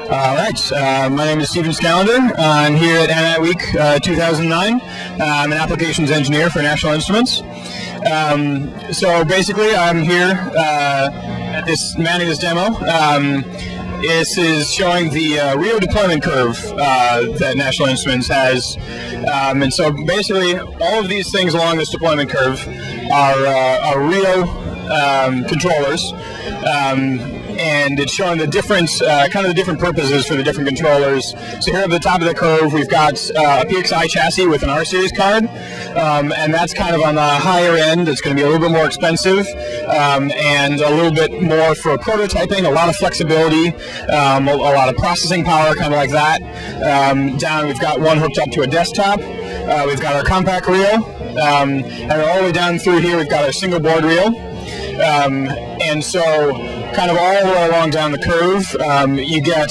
All right, my name is Steven Scallender. I'm here at NI Week 2009. I'm an applications engineer for National Instruments. So basically, I'm here at manning this demo. This is showing the Rio deployment curve that National Instruments has. And so basically, all of these things along this deployment curve are Rio controllers. And it's showing the difference, kind of the different purposes for the different controllers. So here at the top of the curve, we've got a PXI chassis with an R series card, and that's kind of on the higher end. It's going to be a little bit more expensive, and a little bit more for prototyping, a lot of flexibility, a lot of processing power, kind of like that. Down, we've got one hooked up to a desktop. We've got our compact Rio, and all the way down through here, we've got our single board Rio. And so kind of all the way along down the curve, you get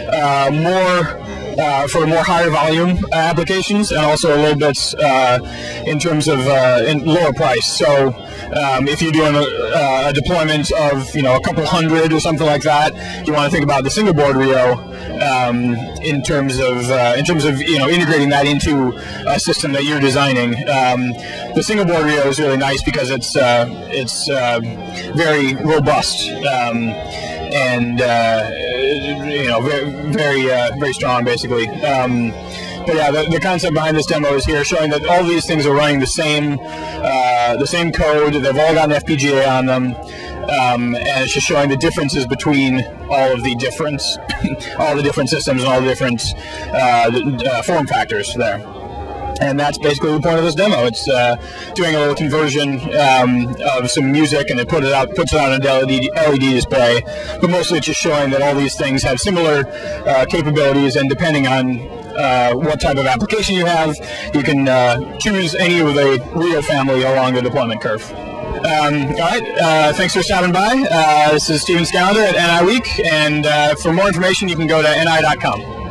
for more higher volume applications, and also a little bit in terms of in lower price. So if you're doing a deployment of a couple hundred or something like that, you want to think about the single board Rio in terms of integrating that into a system that you're designing. The single board Rio is really nice because it's very robust and very strong, basically. But yeah, the concept behind this demo is here, showing that all these things are running the same code. They've all got an FPGA on them, and it's just showing the differences between all of the different systems and all the different form factors there. And that's basically the point of this demo. It's doing a little conversion of some music, and it puts it out on an LED display. But mostly it's just showing that all these things have similar capabilities, and depending on what type of application you have, you can choose any of the Rio family along the deployment curve. All right, thanks for stopping by. This is Steven Scallender at NI Week, and for more information you can go to ni.com.